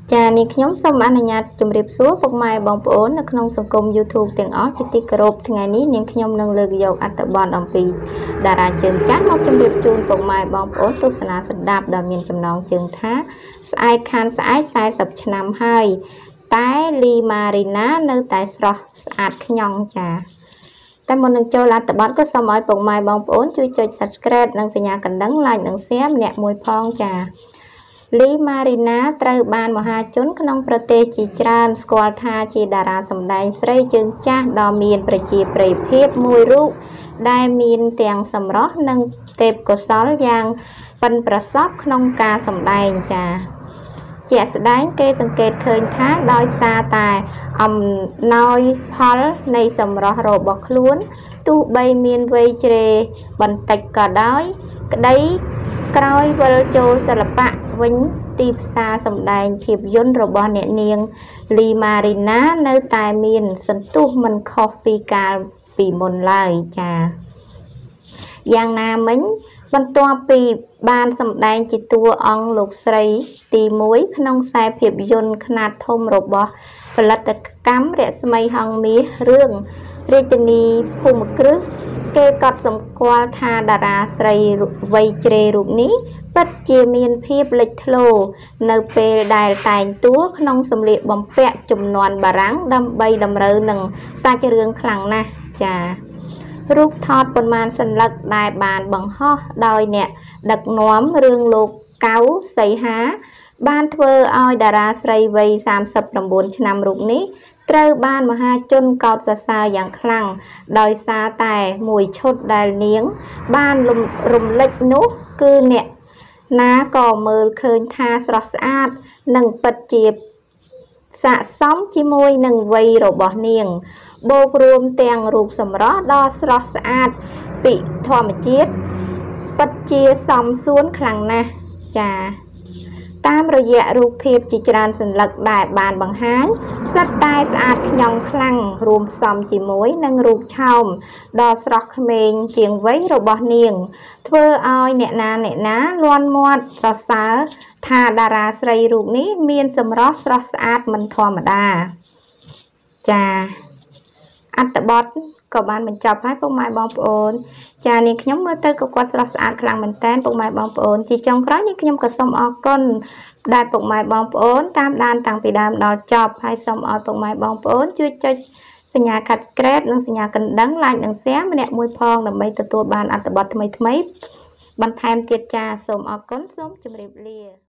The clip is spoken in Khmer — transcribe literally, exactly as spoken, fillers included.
ចានេះខ្ញុំសូមអនុញ្ញាតជម្រាបសួរពុកម៉ែបងប្អូននៅក្នុងសង្គម YouTube ទាំងអស់ជាទីគោរពថ្ងៃនេះនាងខ្ញុំនឹងលើកយកអត្ថបទអំពីតារាជើងចាស់មកជម្រាបជូនពុកម៉ែបងប្អូនទស្សនាស្ដាប់ដែលមានចំណងជើងថាស្អែកខានស្អែកសែសិបឆ្នាំហើយតែលីម៉ារីណានៅតែស្រស់ស្អាតខ្ញង់ចាតែមុននឹងចូលអត្ថបទក៏សូមឲ្យពុកម៉ែបងប្អូនជួយចុច Subscribe និងសញ្ញាកណ្ដឹង Like និង Share ម្នាក់មួយផងចាលីម៉ារីណាត្រូវបានមហាជនក្នុងប្រទេសជាច្រើនស្គាល់ថាជាតារាសម្ដែងស្រីជើងចាស់ដ៏មានប្រជាប្រិយភាពមួយរូបដែលមានទាំងសម្រស់និងទេពកោសល្យយ៉ាងប៉ិនប្រសប់ក្នុងការសម្ដែងចាជាក់ស្ដែងគេសង្កេតឃើញថាដោយសារតែអំណោយផលនៃសម្រស់របស់ខ្លួនទោះបីមានវ័យជ្រេបន្តិចក៏ដោយក្តីក្រោយវិលចូលសិល្បៈវិញទីផ្សារសម្ដែងភាពយន្តរបស់អ្នកនាងលីម៉ារីណានៅតែមានសន្ទុះមិនខុសពីកាលពីមុនឡើយចាយ៉ាងណាមិញបន្ទាប់ពីបានសម្ដែងជាតួអង្គលោកស្រីទីមួយក្នុងខ្សែភាពយន្តខ្នាតធំរបស់ផលិតកម្មរស្មីហង្សមាសរឿងរាជធានីភូមិគ្រឹះគេកត់សម្គាល់ថាតារាស្រីវ័យជ្រេរូបនេះពិតជាមានភាពលេចធ្លោនៅពេលដែលតែងតួក្នុងសម្លៀកបំពាក់ជំនាន់បារាំងដើម្បីតម្រូវនឹងសាច់រឿងខ្លាំងណាស់ចារូបថតប៉ុន្មានសន្លឹកដែលបានបង្ហោះដោយអ្នកដឹកនាំរឿងលោកកៅសីហាបានធ្វើឲ្យតារាស្រីវ័យសាមសិប៩ឆ្នាំរូបនេះត្រូវបានមហាជនកោតសរសើរយ៉ាងខ្លាំងដោយសារតែមួយឈុតដែលនាងបានរំលេចនោះគឺអ្នកណាក៏មើលឃើញថាស្រស់ស្អាតនិងពិតជាស័ក្តិសមជាមួយនឹងវ័យរបស់នាងបូករួមទាំងរូបសម្រស់ដ៏ស្រស់ស្អាតពីធម្មជាតិពិតជាសមសួនខ្លាំងណាស់ចាតាមរយៈរូបភាពជាច្រើនសន្លឹកដែលបានបង្ហាញសិតតែស្អាតខ្ញង់ខ្លាំងរួមផ្សំជាមួយនឹងរូបឆោមដ៏ស្រស់ក្មេងជាងវ័យរបស់នាងធ្វើឲ្យអ្នកណាអ្នកណាលាន់មាត់សរសើរថាតារាស្រីរូបនេះមានសម្រស់ស្រស់ស្អាតមិនធម្មតាចាអត្ថបទក៏បានបញ្ចប់ហើយពុកម៉ែបងប្អូនចានាងខ្ញុំមើលទៅក៏គាត់ស្រស់ស្អាតខ្លាំងមែនតើពុកម៉ែបងប្អូនជាចុងក្រោយនាងខ្ញុំក៏សូមអរគុណដែលពុកម៉ែបងប្អូនតាមដានតាំងពីដើមដល់ចប់ហើយសូមឲ្យពុកម៉ែបងប្អូនជួយចុចសញ្ញាកាត់ក្រេបនិងសញ្ញាកណ្ដឹង Like និង Share ម្នាក់មួយផងដើម្បីទទួលបានអត្ថបទថ្មីៗបន្ថែមទៀតចាសូមអរគុណសូមជម្រាបលា